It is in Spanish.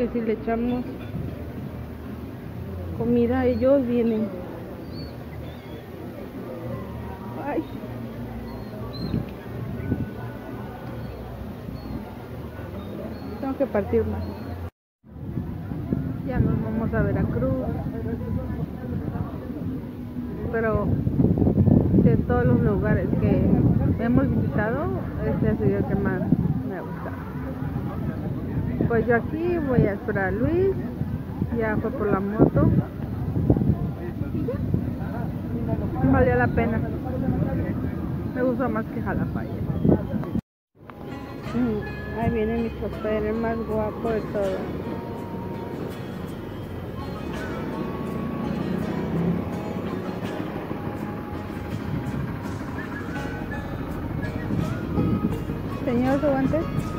si le echamos comida, ellos vienen. Ay. Tengo que partir más. Ya nos vamos a Veracruz. Pero de todos los lugares que hemos visitado, este ha sido el que más me ha gustado. Pues yo aquí voy a esperar a Luis. Ya fue por la moto. Valió la pena. Me gustó más que Jalapaya. Ahí viene mi chofer, el más guapo de todo. Señor, ¿su guantes?